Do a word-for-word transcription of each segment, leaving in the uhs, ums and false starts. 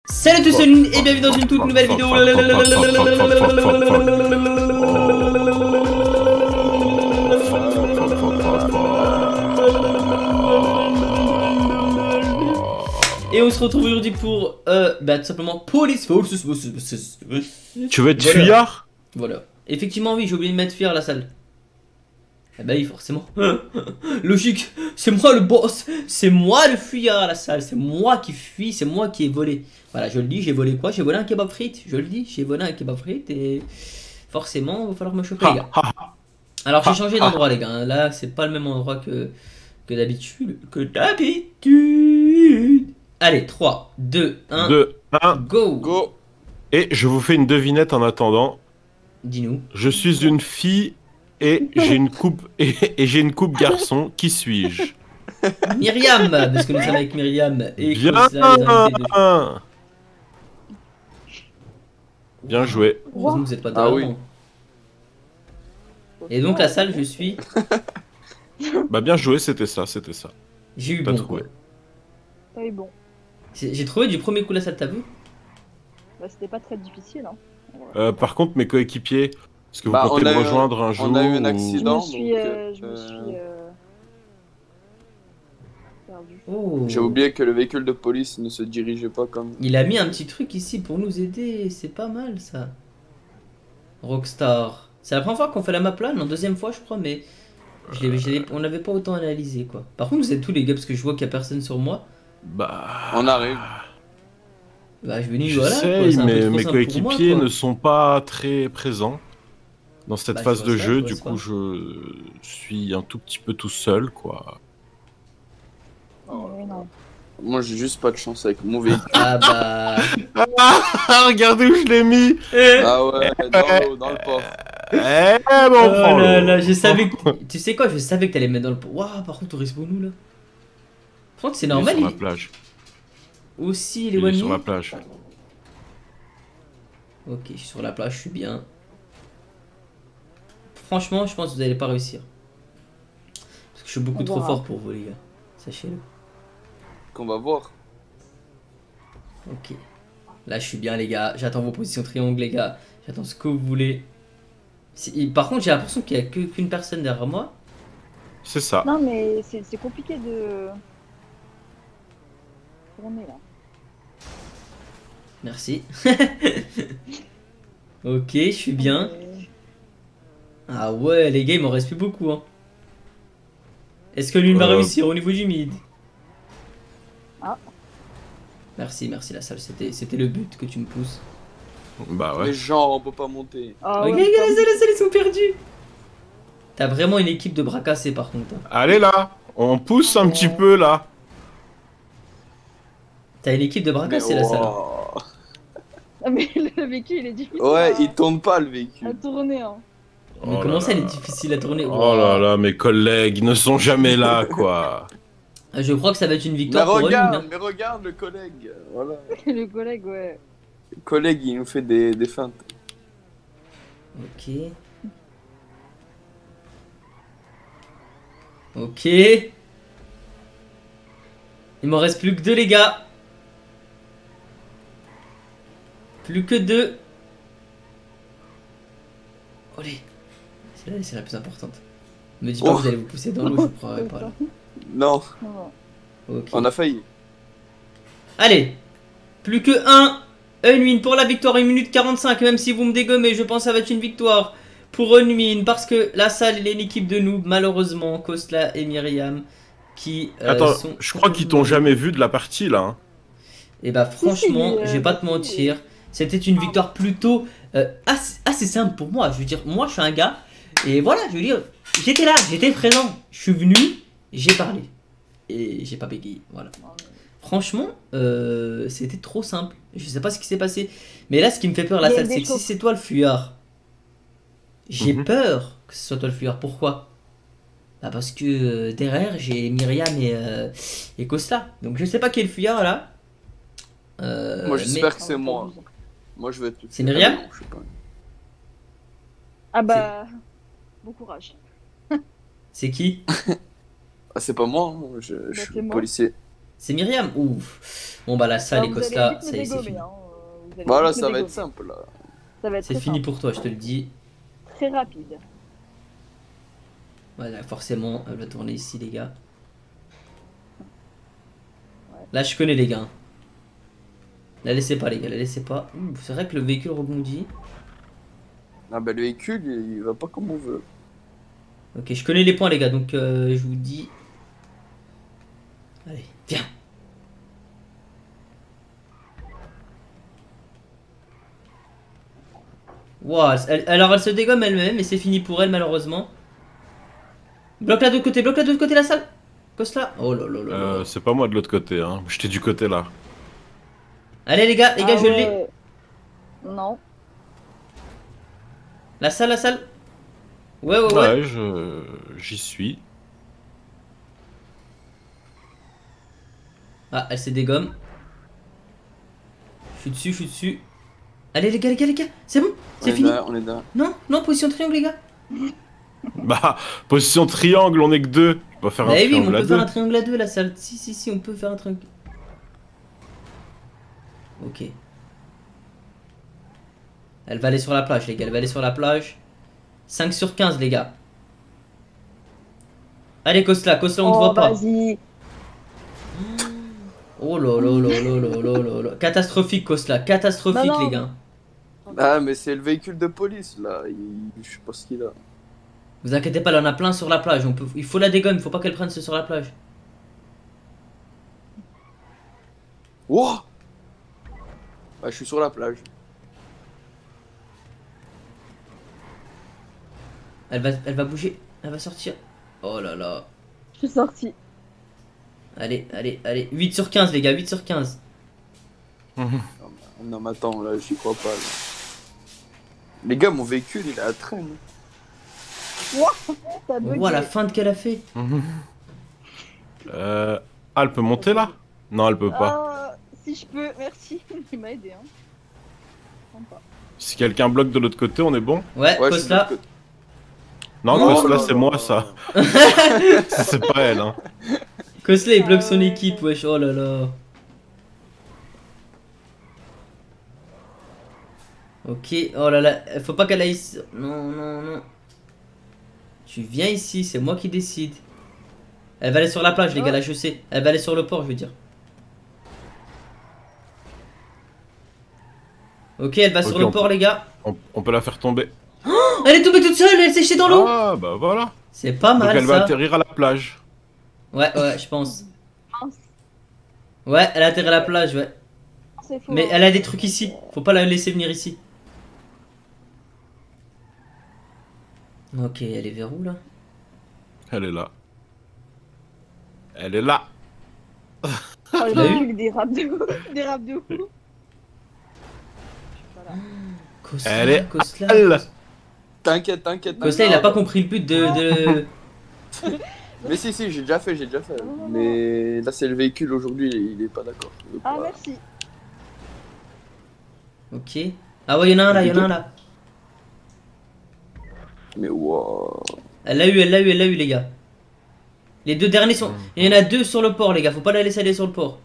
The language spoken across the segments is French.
Salut à tous et bienvenue dans une toute nouvelle vidéo. Et on se retrouve aujourd'hui pour euh, bah tout simplement Police Force. Tu veux être Voilà. fuyard? Voilà. Effectivement oui, j'ai oublié de mettre fuyard à la salle. Ah bah oui forcément. Logique, c'est moi le boss, c'est moi le fuyard à la salle, c'est moi qui fuis, c'est moi qui ai volé. Voilà, je le dis, j'ai volé quoi? J'ai volé un kebab frites, je le dis, j'ai volé un kebab frites et forcément il va falloir me choper les gars. Alors j'ai changé d'endroit les gars, là c'est pas le même endroit que, que d'habitude. Que d'habitude. Allez, trois, deux, un, deux, un, go. Go. Et je vous fais une devinette en attendant. Dis-nous. Je suis une fille et j'ai une coupe et, et j'ai une coupe garçon. Qui suis-je? Myriam, parce que nous sommes avec Myriam et Bien, Kosa, les invités de... bien joué. Heureusement que vous n'êtes pas Ah derrière oui. moi. Et donc la salle, je suis... Bah bien joué, c'était ça, c'était ça. J'ai eu T'as bon trouvé. quoi. Ah oui, bon. J'ai j'ai trouvé du premier coup la salle, t'as vu? Bah, c'était pas très difficile, hein. Euh, par contre, mes coéquipiers, est-ce que vous Bah, comptez on a me eu- rejoindre un jour on a eu un ou- Je accident. me suis, donc, euh, je me euh, suis euh, perdu. Oh. J'ai oublié que le véhicule de police ne se dirigeait pas comme. Il a mis un petit truc ici pour nous aider, c'est pas mal ça. Rockstar. C'est la première fois qu'on fait la map là, non, deuxième fois je crois, mais je l'ai- je l'ai- on n'avait pas autant analysé quoi. Par contre vous êtes tous les gars parce que je vois qu'il y a personne sur moi. Bah. On arrive. Bah je suis venu voilà. quoi, J'essaye, c'est un peu mais trop mes simple pour moi, coéquipiers quoi. ne sont pas très présents dans cette Bah, je phase vois de ça, jeu. je vois Du ça. coup, je suis un tout petit peu tout seul, quoi. Mais non. Moi, j'ai juste pas de chance avec mon véhicule. Ah bah. Ah, regardez où je l'ai mis. Ah ouais, dans l'eau, dans le port. Eh, bon, Oh prends là l'eau. là, je savais que... Tu sais quoi, je savais que t'allais mettre dans le... Waouh, par contre, respawn nous là. Par contre, c'est Il est normal, sur la il... plage. Aussi, il est Il est one sur la minute. plage. Ok, je suis sur la plage, je suis bien. Franchement, je pense que vous allez pas réussir. Parce que je suis beaucoup On trop verra. fort pour vous, les gars. Sachez-le. Qu'on va voir. Ok. Là, je suis bien, les gars. J'attends vos positions triangle, les gars. J'attends ce que vous voulez. C'est- Par contre, j'ai l'impression qu'il y a que- qu'une personne derrière moi. C'est ça. Non, mais c'est c'est compliqué de tourner là. Merci. Ok, je suis bien. Mais- Ah ouais, les gars, il m'en reste plus beaucoup. Hein. Est-ce que l'une va Euh. réussir au niveau du mid? Ah. Merci, merci la salle. C'était c'était le but que tu me pousses. Bah Mais ouais. genre, on peut pas monter. Ah Regarde, ouais, les gars, comme- la salle, la salle, ils sont perdus. T'as vraiment une équipe de bras cassés par contre. hein. Allez là, on pousse un petit peu là. T'as une équipe de bras Mais cassés la salle. oh. Ah, mais le véhicule il est difficile Ouais, à... il tourne pas le à véhicule. tourner, hein. Mais Oh comment là ça, elle là. est difficile à tourner? Oh là là, mes collègues ne sont jamais là, quoi. Ah, je crois que ça va être une Mais victoire pour eux. regarde, mais regarde le collègue. Voilà. Le collègue, ouais. Le collègue, il nous fait des, des feintes. Ok. Ok. Il m'en reste plus que deux, les gars. Plus que deux. Allez. C'est là, c'est la plus importante. Me dis pas Oh. que vous allez vous pousser dans l'eau, je croirais pas. là. Non, Non, Ok. on a failli. Allez. Plus que un. Unwin pour la victoire, une minute quarante-cinq. Même si vous me dégommez, je pense que ça va être une victoire pour Unwin. Parce que la salle, il est une équipe de noobs. Malheureusement, Kosla et Myriam qui euh, Attends, sont... je crois qu'ils t'ont jamais vu de la partie là. hein. Et bah franchement, si, je vais euh, pas te si. mentir, c'était une victoire plutôt euh, assez, assez simple pour moi. Je veux dire, moi je suis un gars, et voilà, je veux dire, j'étais là, j'étais présent. Je suis venu, j'ai parlé. Et j'ai pas bégayé, voilà. non, mais- Franchement, euh, c'était trop simple. Je sais pas ce qui s'est passé. Mais là, ce qui me fait peur, la Il y a salle, des c'est que si choses- c'est toi le fuyard, j'ai Mhm. peur que ce soit toi le fuyard. Pourquoi? Bah parce que euh, derrière, j'ai Myriam et, euh, et Kosla. Donc je sais pas qui est le fuyard là. Euh, Moi, mais- j'espère que Ah, c'est ouais, moi. t'abuses. Moi, je vais être. C'est Myriam Ah, non, je sais pas. Ah bah... Bon courage. C'est qui? Ah, c'est pas moi, hein. je, je Bah, suis c'est moi. policier. C'est Myriam. Ouf. Bon bah la salle Alors, et vous allez Costa, vite me ça y est, c'est dégommer, fini. hein, euh, vous allez Voilà, vite me ça va être dégommer. simple là. Ça va être C'est très fini simple. pour toi, je te le dis. Très rapide. Voilà, forcément, elle va tourner ici, les gars. Là, je connais les gars. La laissez pas, les gars, la laissez pas. Ouh, c'est vrai que le véhicule rebondit. Ah bah le véhicule, il, il va pas comme on veut. Ok, je connais les points, les gars, donc euh, je vous dis. Allez, viens. Wow, elle, alors elle se dégomme elle-même et c'est fini pour elle, malheureusement. Bloque la de l'autre côté, bloque la de l'autre côté, la salle. Costa. Oh là là là là. Euh, c'est pas moi de l'autre côté, hein. J'étais du côté là. Allez, les gars, les gars, Ah je l'ai. ouais. Non. La salle, la salle. Ouais, ouais, ouais. Ouais, je... j'y suis. Ah, elle se dégomme. Je suis dessus, je suis dessus. Allez, les gars, les gars, les gars, c'est bon, On c'est est fini. là, on est là. Non, non, position triangle, les gars. Bah, position triangle, on est que deux. Je peux pas faire Bah un oui, on triangle à peut faire deux. un triangle à deux, la salle. Si, si, si, on peut faire un triangle. Ok. Elle va aller sur la plage, les gars, elle va aller sur la plage. cinq sur quinze, les gars. Allez, Kosla, Kosla, on te Oh, voit pas. vas-y. Oh là là là là là là là là. Catastrophique, Kosla, catastrophique, Non, non. les gars. Ah mais c'est le véhicule de police là, il... je sais pas ce qu'il a. Vous inquiétez pas, là, on a plein sur la plage. On peut... Il faut la dégomme, il faut pas qu'elle prenne ceux sur la plage. Wouah. Bah je suis sur la plage. Elle va, elle va bouger, elle va sortir. Oh là là. Je suis sorti. Allez, allez, allez. huit sur quinze, les gars, huit sur quinze. Non, mais- non mais attends, là j'y crois pas là. Les gars, mon véhicule il est à traîne. T'as bugué. Ouah, la feinte qu'elle a fait. Euh... Ah, elle peut monter là? Non, elle peut pas. Ah, si je peux, merci. Il m'a aidé, hein. Sympa. Si quelqu'un bloque de l'autre côté, on est bon? Ouais, Ouais, je suis de Kosla. l'autre côté. Non, Oh Kosla, là c'est là. moi ça. Ça, c'est pas elle, hein. Kosla, il bloque Ah son ouais. équipe, wesh. Oh là là. Ok, oh là là. Faut pas qu'elle aille ici. Non, non, non. Tu viens ici, c'est moi qui décide. Elle va aller sur la plage, les gars, là, je sais. Elle va aller sur le port, je veux dire. Ok, elle va sur Ok, le on port, peut- les gars. On, on peut la faire tomber. Elle est tombée toute seule, elle s'est jetée dans l'eau. Ah, bah voilà. C'est pas Donc mal, elle va ça. atterrir à la plage. Ouais, ouais, je pense. Mince. Ouais, elle a atterri à la plage, ouais. C'est faux. Mais hein. elle a des trucs ici. Faut pas la laisser venir ici. Ok, elle est vers où là? Elle est là. Elle est là. Oh, le l'as véhicule dérape de ouf. Dérape de ouf. Voilà. Kosla, Elle est Kosla. Elle. T'inquiète, t'inquiète. Kosla, il a pas compris le but de. de... Mais si, si, j'ai déjà fait, j'ai déjà fait. Mais là, c'est le véhicule aujourd'hui, il est pas d'accord. Il veut Ah, pas. merci. Ok. Ah ouais, y'en a un là, y'en a un là. Mais wow. Elle l'a eu, elle l'a eu, elle l'a eu, les gars. Les deux derniers sont. Il y en a deux sur le port, les gars. Faut pas la laisser aller sur le port.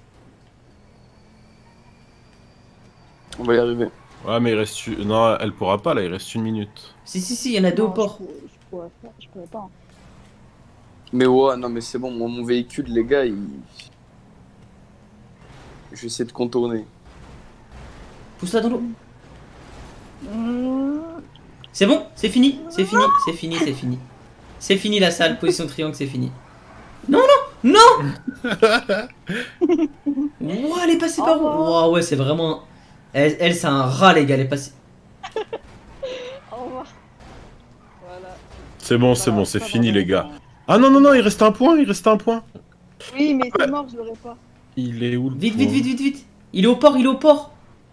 On va y arriver. Ouais, mais il reste. une- Non, elle pourra pas là, il reste une minute. Si, si, si, il y en a deux au Non, port. Je, pourrais- je pourrais pas. Je pourrais pas. hein. Mais ouais, non, mais c'est bon, mon, mon véhicule, les gars, il. Je vais essayer de contourner. Pousse-la dans l'eau. Mmh. C'est bon, c'est fini, c'est fini, c'est fini, c'est fini. C'est fini la salle, position triangle, c'est fini. Non, non, non. Wow, elle est passée par où? Wow, ouais, c'est vraiment. Elle, elle c'est un rat, les gars, elle est passée. Au revoir. Voilà. C'est bon, c'est Voilà, bon, c'est ça va, fini on les va. gars. Ah non, non, non, il reste un point, il reste un point. Oui, mais c'est mort, je l'aurais pas. Il est où le Vite, point vite, vite, vite, vite. Il est au port, il est au port.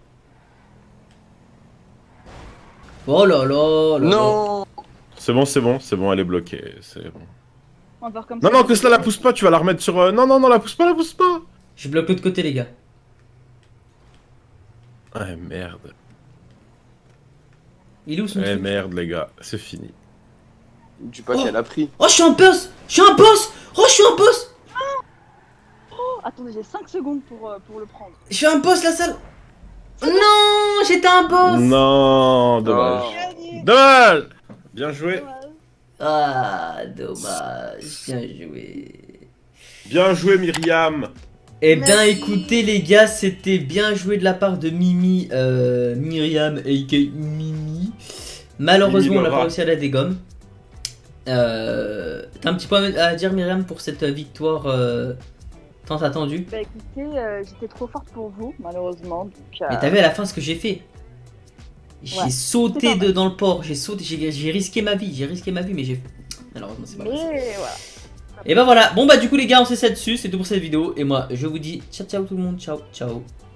Oh là là là là. Non. C'est bon, c'est bon, c'est bon, elle est bloquée, c'est bon. On va faire comme Non, ça. non, que cela la pousse pas, tu vas la remettre sur... euh, Non, non, non, la pousse pas, la pousse pas. Je bloque l'autre côté, les gars. Ouais, merde. Il est où son Ouais, truc? merde les gars, c'est fini. Dis pas Oh. qu'elle a pris. Oh, je suis un boss. Je suis un boss. Oh, je suis un boss. Attends, attendez, j'ai cinq secondes pour, euh, pour le prendre. Je suis un boss, la salle. Non, j'étais un boss. Non, dommage. Oh. Gagné. Dommage. Bien joué. Dommage. Ah, dommage. Bien joué. Bien joué, Myriam. Eh bien, Merci. écoutez, les gars, c'était bien joué de la part de Mimi, euh, Myriam, a k a. Mimi. Malheureusement, Mimi on n'a Laura. pas réussi à la dégomme. Euh, T'as un petit point à dire, Myriam, pour cette victoire euh, tant attendue? Bah écoutez, euh, j'étais trop forte pour vous, malheureusement. Donc, euh, Mais t'as vu à la fin ce que j'ai fait? J'ai Ouais, sauté c'est pas de, dans le port, j'ai sauté, j'ai j'ai risqué ma vie, j'ai risqué ma vie, mais j'ai. Malheureusement, c'est pas mais vrai. voilà. Et bah voilà, bon bah du coup les gars, on s'est ça dessus, c'est tout pour cette vidéo. Et moi, je vous dis ciao ciao tout le monde, ciao ciao.